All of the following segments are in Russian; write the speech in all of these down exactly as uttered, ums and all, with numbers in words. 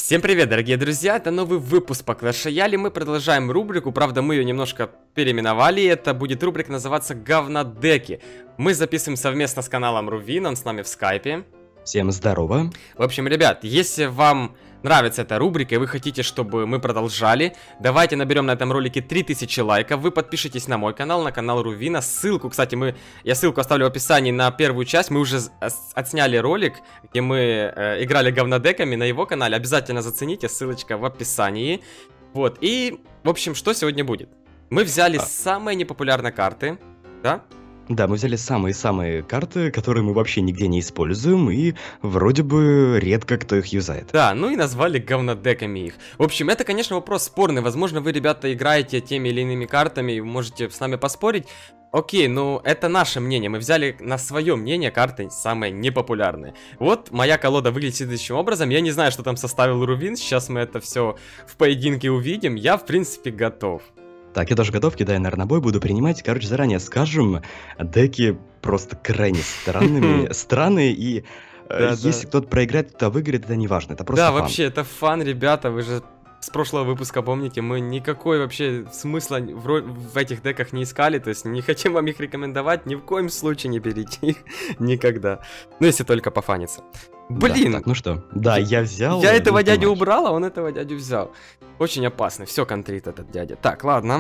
Всем привет, дорогие друзья, это новый выпуск по Clash Royale. Мы продолжаем рубрику, правда мы ее немножко переименовали. Это будет рубрика называться Говнодеки. Мы записываем совместно с каналом Рувин, он с нами в скайпе. Всем здорово. В общем, ребят, если вам нравится эта рубрика и вы хотите, чтобы мы продолжали, давайте наберем на этом ролике три тысячи лайков. Вы подпишитесь на мой канал, на канал Рувина. Ссылку, кстати, мы, я ссылку оставлю в описании на первую часть. Мы уже отсняли ролик, где мы э, играли говнодеками на его канале. Обязательно зацените, ссылочка в описании. Вот, и, в общем, что сегодня будет? Мы взяли а. самые непопулярные карты, да? Да, мы взяли самые-самые карты, которые мы вообще нигде не используем, и вроде бы редко кто их юзает. Да, ну и назвали говнодеками их. В общем, это, конечно, вопрос спорный. Возможно, вы, ребята, играете теми или иными картами, и можете с нами поспорить. Окей, ну это наше мнение. Мы взяли на свое мнение карты самые непопулярные. Вот моя колода выглядит следующим образом. Я не знаю, что там составил Рувин. Сейчас мы это все в поединке увидим. Я, в принципе, готов. Так, я тоже готов, кидая, наверное, бой, буду принимать. Короче, заранее скажем, деки просто крайне странными, странные, и э, если кто-то проиграет, кто-то выиграет, это не важно, это просто Да, фан. вообще, это фан, ребята, вы же с прошлого выпуска помните, мы никакой вообще смысла в, в этих деках не искали, то есть не хотим вам их рекомендовать, ни в коем случае не берите их, никогда. Ну, если только пофаниться. Блин! Да, так, ну что, да, я взял... Я этого дядю убрал, а он этого дядю взял. Очень опасно, все контрит этот дядя. Так, ладно.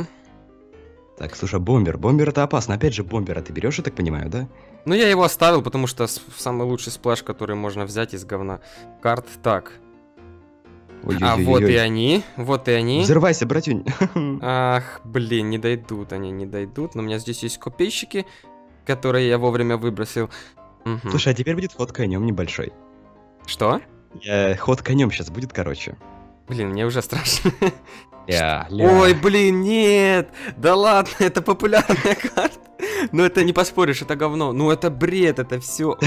Так, слушай, бомбер, бомбер это опасно. Опять же, бомбера ты берешь, я так понимаю, да? Ну, я его оставил, потому что самый лучший сплэш, который можно взять из говна карт. Так. Ой-ой-ой-ой. А вот и они, вот и они. Взрывайся, братюнь. Ах, блин, не дойдут они, не дойдут. Но у меня здесь есть копейщики, которые я вовремя выбросил. Угу. Слушай, а теперь будет ход конем небольшой. Что? Я... Ход конем сейчас будет, короче. Блин, мне уже страшно. Ля, ля. Ой, блин, нет! Да ладно, это популярная карта. Ну это не поспоришь, это говно. Ну это бред, это все.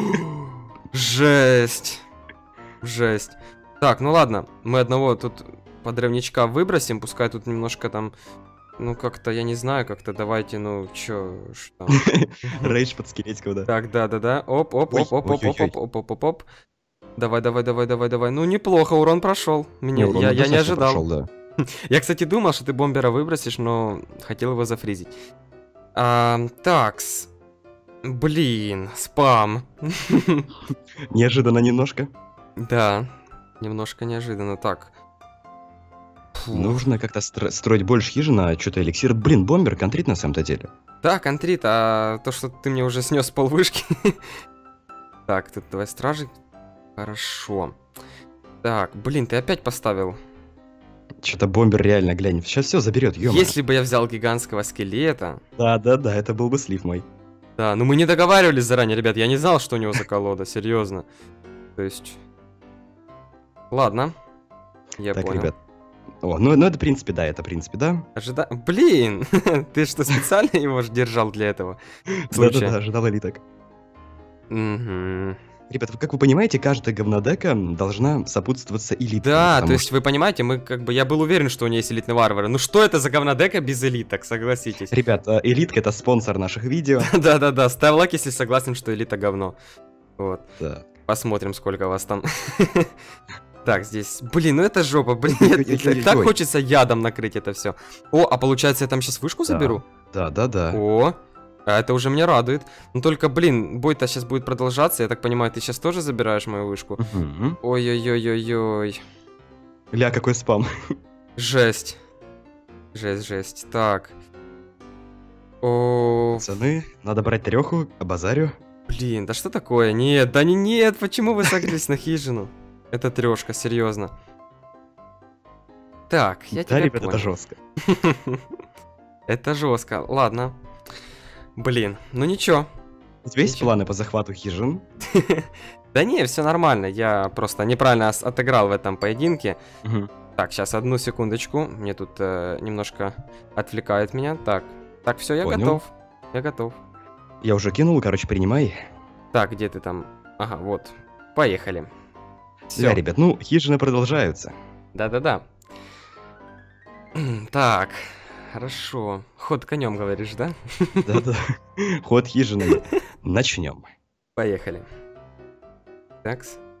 Жесть. Жесть. Так, ну ладно, мы одного тут подрывничка выбросим, пускай тут немножко там, ну как-то, я не знаю, как-то давайте, ну чё, что там. Рейдж под скелетиков, да. Так, да-да-да, оп-оп-оп-оп-оп-оп-оп-оп. Давай, давай, давай, давай, давай. Ну неплохо, урон прошел. Мне, урон я, я не ожидал. Прошел, да. Я, кстати, думал, что ты бомбера выбросишь, но хотел его зафризить. А, такс. Блин, спам. Неожиданно немножко. Да, немножко неожиданно. Так. Фу. Нужно как-то стро строить больше хижин, а что-то эликсир. Блин, бомбер контрит на самом-то деле. Да, контрит, а то, что ты мне уже снес полвышки. Так, тут давай стражи. Хорошо. Так, блин, ты опять поставил. Что-то бомбер реально, глянь, сейчас все заберет, ё-моё. Если бы я взял гигантского скелета... Да-да-да, это был бы слив мой. Да, ну мы не договаривались заранее, ребят, я не знал, что у него за колода, серьезно. То есть... Ладно, я так, понял. Ребят. О, ну, ну это в принципе, да, это в принципе, да. Ожида... Блин, ты что, специально его держал для этого? Да-да-да, ожидал элиток. Угу. Ребят, как вы понимаете, каждая говнодека должна сопутствоваться элитой. Да, то есть что... вы понимаете, мы как бы, я был уверен, что у нее есть элитные варвары. Ну что это за говнодека без элиток, согласитесь? Ребят, элитка это спонсор наших видео. Да-да-да, ставь лайк, если согласен, что элита говно. Вот. Да. Посмотрим, сколько вас там. Так, здесь, блин, ну это жопа, блин, так хочется ядом накрыть это все. О, а получается я там сейчас вышку заберу? Да-да-да. О. А это уже меня радует. Ну только, блин, бой-то сейчас будет продолжаться. Я так понимаю, ты сейчас тоже забираешь мою вышку? Ой-ой-ой-ой-ой. Ля, какой спам. Жесть. Жесть, жесть. Так. О. Пацаны, надо брать треху, базарю. Блин, да что такое? Нет, да не нет, почему вы согрелись на хижину? Это трешка, серьезно. Так, я тебя Да, ребят, понял. это жестко. Это жестко, ладно. Блин, ну ничего. У тебя есть планы по захвату хижин? Да не, все нормально, я просто неправильно отыграл в этом поединке. Так, сейчас одну секундочку, мне тут э, немножко отвлекает меня. Так, так, все, я готов, я готов. Я уже кинул, короче, принимай. Так, где ты там? Ага, вот, поехали. Да, ребят, ну, хижины продолжаются. Да-да-да. Так, хорошо. Ход конем, говоришь, да? Да-да. Ход хижины. Начнем. Поехали. Такс.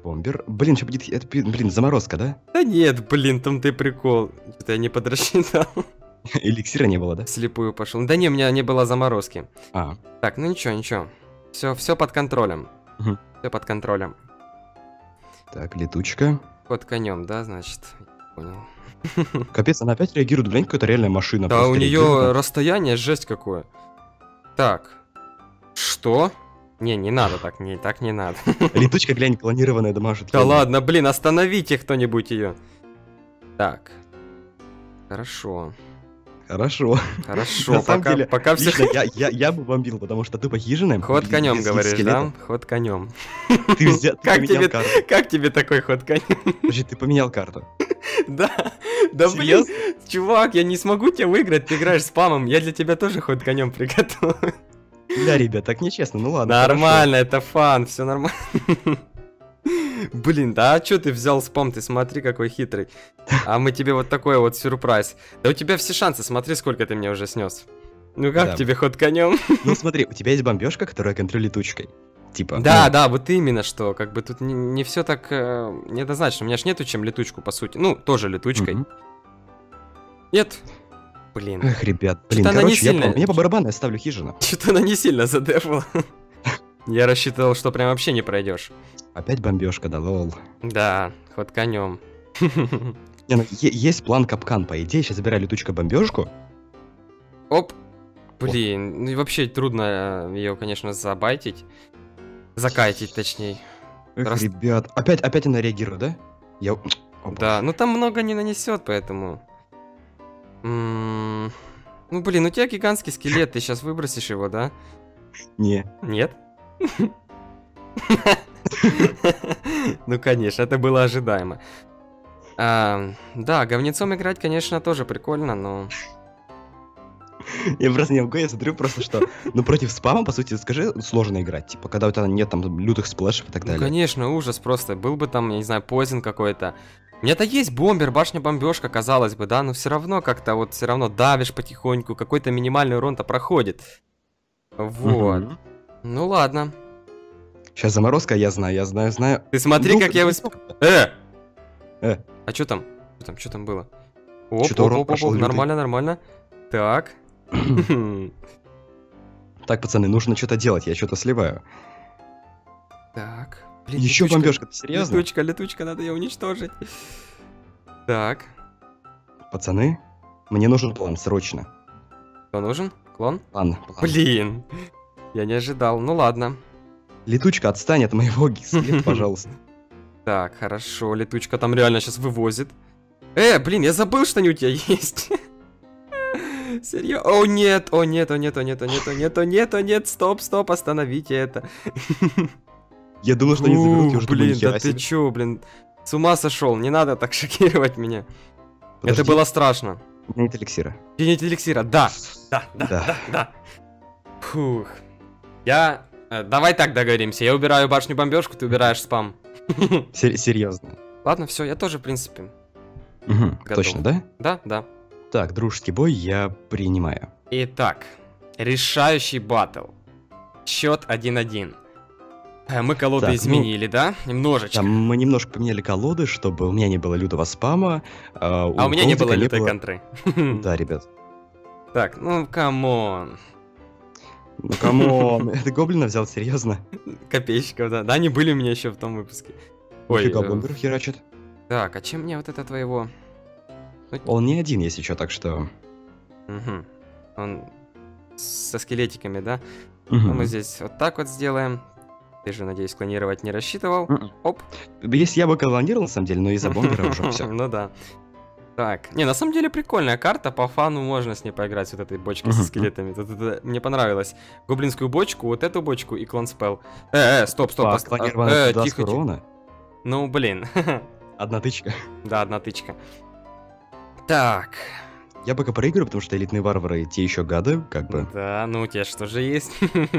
бомбер. Блин, что будет... Это, блин, заморозка, да? Да нет, блин, там ты прикол. Что-то я не подрасчитал. Эликсира не было, да? Слепую пошел. Да не, у меня не было заморозки. А. Так, ну ничего, ничего. Все, все под контролем. Угу. Все под контролем. Так, летучка. Под конем, да, значит. Понял. Капец, она опять реагирует, глянь, какая-то реальная машина. Да, у нее расстояние жесть какое. Так. Что? Не, не надо так, не, так не надо. Летучка, глянь, клонированная дамажит. Да ладно, блин, остановите кто-нибудь ее. Так. Хорошо. Хорошо. Хорошо, На самом пока, деле, пока все... лично я, я, я бы бомбил, потому что тупо хижины... Ход без- конем, без говоришь, скелета. да? Ход конем. Ты, взя... ты Как поменял тебе, карту. как тебе такой ход конем? Подожди, ты поменял карту. Да, да блин, Серьезно? чувак, я не смогу тебя выиграть, ты играешь спамом, я для тебя тоже ход конем приготовил. Да, ребят, так нечестно, ну ладно. Нормально, это фан, все нормально. Блин, да а чё ты взял спам, ты смотри, какой хитрый. А мы тебе вот такой вот сюрприз. Да у тебя все шансы, смотри, сколько ты мне уже снес. Ну как Да. тебе ход конем? Хорошо. Ну смотри, у тебя есть бомбежка, которая контролирует летучкой. Типа. Да, ну, да, вот именно что, как бы тут не, не все так э, неоднозначно. У меня ж нету чем летучку, по сути. Ну, тоже летучкой. мгм. Нет. Блин. Эх, ребят, блин, Что-то она не короче, я, сильная. по- мне по барабану я ставлю хижину. Что-то она не сильно задефала. Я рассчитывал, что прям вообще не пройдешь. Опять бомбежка, да лол. Да, ход конем. Не, ну, е- есть план капкан, по идее, сейчас забираю летучка бомбежку. Оп. Блин, ну и вообще трудно ее, конечно, забайтить. Закайтить, точнее. Эх, Раз- ребят, опять, опять она реагирует, да? Я... О, Да, ну там много не нанесет, поэтому. М, Ну блин, у тебя гигантский скелет, ты сейчас выбросишь его, да? Не. Нет? Ну, конечно, это было ожидаемо. А, Да, говнецом играть, конечно, тоже прикольно, но... Я просто не могу, я смотрю просто, что... Ну, против спама, по сути, скажи, сложно играть. Типа, когда у тебя нет там лютых сплэшев и так Ну, далее. конечно, ужас просто. Был бы там, я не знаю, позин какой-то. У меня-то есть бомбер, башня-бомбежка, казалось бы, да, но все равно как-то вот все равно давишь потихоньку, какой-то минимальный урон-то проходит. Вот. Мгм. Ну ладно. Сейчас заморозка, я знаю, я знаю, знаю. Ты смотри, Ну, как я не усп... столько. Э! Э. А что там? Что там, что там было? Оп, Чё-то оп, урон оп, оп, пошёл оп, лютый. нормально, нормально. Так. Так, пацаны, нужно что-то делать, я что-то сливаю. Так. Блин, Еще летучка, бомбежка, ты серьезно? Летучка, летучка, надо ее уничтожить. Так. Пацаны, мне нужен план, срочно. Кто нужен? Клон? План, план. Блин. Я не ожидал. Ну ладно. Летучка, отстань от моего скелета, пожалуйста. Так, хорошо. Летучка там реально сейчас вывозит. Э, блин, я забыл, что они у тебя есть. Серьезно? О, нет, о, нет, о, нет, о, нет, о, нет, о, нет, о, нет, о, нет, стоп, стоп, остановите это. Я думал, что они заберут, Ух, я уже думаю, блин, нихера да ты себе. чё, блин. С ума сошел, не надо так шокировать меня. Подожди, Это было страшно. у меня нет эликсира. Тянить эликсира, да. Да, да, Да. да, да. Фух. Я... э, Давай так договоримся. Я убираю башню бомбежку, ты убираешь спам. Сер- Серьезно. Ладно, все, я тоже, в принципе. Мгм, Готов. точно, да? Да, да. Так, дружеский бой я принимаю. Итак, решающий баттл. Счет один-один. Э, Мы колоды Так, ну, изменили, да? Немножечко. Там мы немножко поменяли колоды, чтобы у меня не было лютого спама. А А у меня не было Колдика лютой контры. Да, ребят. Так, ну, камон. Ну, камон, ты гоблина взял, серьезно? Копейщиков, да. Да, они были у меня еще в том выпуске. Ой, Нифига, э, бомбер херачит. так, а чем мне вот это твоего? Он не один, если что, так что... Угу. Он со скелетиками, да? Мгм. Ну, мы здесь вот так вот сделаем. Ты же, надеюсь, клонировать не рассчитывал. Мгм. Оп. Если я бы колонировал, на самом деле, но из-за бомбера уже все. Ну да. Так, не, на самом деле прикольная карта, по фану можно с ней поиграть, с вот этой бочкой со Мгм. скелетами. Тут это мне понравилось. Гоблинскую бочку, вот эту бочку и клон спел. Э, э, стоп, стоп, ост- Клонированная э, туда тихо, тихо. урона. Ну, блин. Одна тычка. Да, одна тычка. Так, Я пока проиграю, потому что элитные варвары те еще гады, как бы. да, ну у тебя что же есть?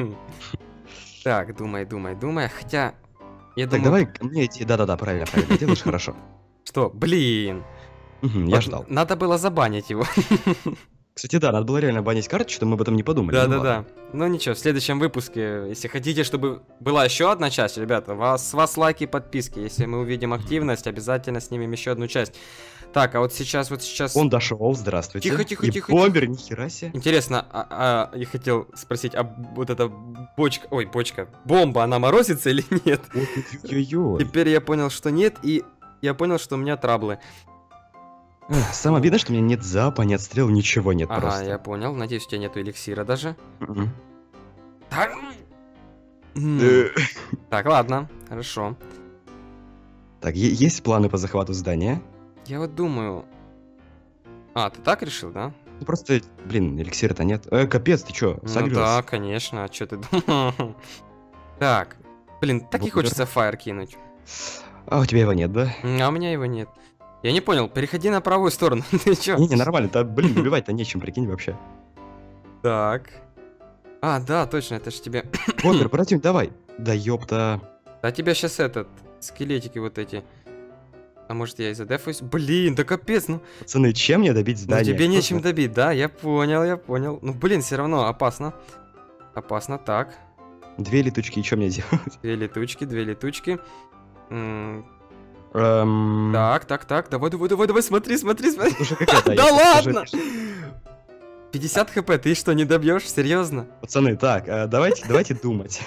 Так, думай, думай, думай, хотя... Я Так, думаю, давай ко мне идти. Да-да-да, правильно, правильно. Делаешь хорошо. что, блин. Мгм, Я Вот ждал. Надо было забанить его. Кстати, да, надо было реально банить карту, что мы об этом не подумали. Да-да-да. Ну ничего, в следующем выпуске, если хотите, чтобы была еще одна часть, ребята, вас, с вас лайки и подписки. Если мы увидим активность, обязательно снимем еще одну часть. Так, а вот сейчас, вот сейчас... Он дошел, здравствуйте. Тихо, тихо, и тихо. бомбер, нихера себе. Интересно, а, а, я хотел спросить, а вот эта бочка, ой, бочка, бомба, она морозится или нет? Ой-ой-ой. Теперь я понял, что нет, и я понял, что у меня траблы. Самое обидное, что у меня нет запа, нет стрел, ничего нет Ага, просто. я понял, надеюсь, у тебя нету эликсира даже. Мгм. Так, Э, Так, ладно, хорошо. Так, е- есть планы по захвату здания? Я вот думаю... А, ты так решил, да? Ну просто, блин, эликсира-то нет. Э, капец, ты чё, Ну согрелся? да, конечно, а что ты думал? Так, блин, так и Бомбер. хочется фаер кинуть. А у тебя его нет, да? А у меня его нет. Я не понял, переходи на правую сторону, ты чё? Не, не, нормально, да, блин, добивать-то нечем, прикинь, вообще. Так. А, да, точно, это ж тебе... Бомбер, противник, давай. Да ёпта. А тебя сейчас этот, скелетики вот эти. А может я и задефаюсь? Блин, да капец, ну... Пацаны, чем мне добить Ну здание? тебе Кто нечем знает? добить, да? Я понял, я понял. Ну блин, все равно опасно. Опасно, так. Две летучки, и что мне делать? Две летучки, две летучки. М, Эм, Так, так, так, давай, давай, давай, давай, смотри, смотри, смотри. Уже какая-то, Да если ладно! скажи. пятьдесят хп, ты что, не добьешь? Серьезно? Пацаны, так, э, давайте, давайте думать.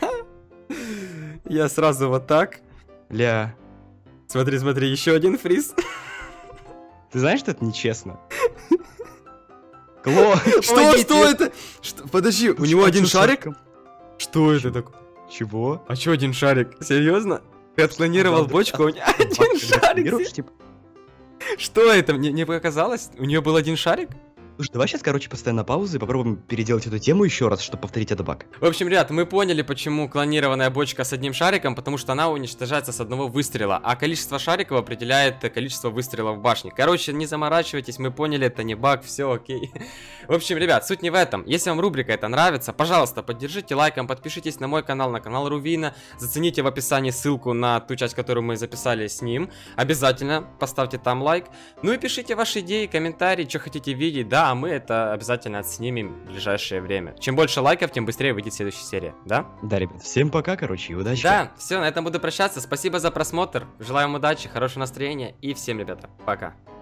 Я сразу вот так. Ля, Смотри, смотри, еще один фриз. ты знаешь, что это нечестно? Кло, Что, помогите. что это? Что? Подожди, у Ты него чё, один чё, шарик? шариком? Что это такое? Чего? А чё один шарик? Серьезно? Ты отклонировал Да, бочку, а у него один Когда шарик. сканируешь, типа, Что это? Мне не показалось? У нее был один шарик? Слушай, давай сейчас, короче, поставим на паузу и попробуем переделать эту тему еще раз, чтобы повторить этот баг. В общем, ребят, мы поняли, почему клонированная бочка с одним шариком, потому что она уничтожается с одного выстрела, а количество шариков определяет количество выстрелов в башне. Короче, не заморачивайтесь, мы поняли, это не баг, все окей. В общем, ребят, суть не в этом. Если вам рубрика эта нравится, пожалуйста, поддержите лайком, подпишитесь на мой канал, на канал Рувина, зацените в описании ссылку на ту часть, которую мы записали с ним. Обязательно поставьте там лайк. Ну и пишите ваши идеи, комментарии, что хотите видеть, да, а мы это обязательно отснимем в ближайшее время. Чем больше лайков, тем быстрее выйдет следующая серия, да? Да, ребят, всем пока, короче, и удачи. Да, все, на этом буду прощаться. Спасибо за просмотр. Желаю вам удачи, хорошего настроения и всем, ребята, пока.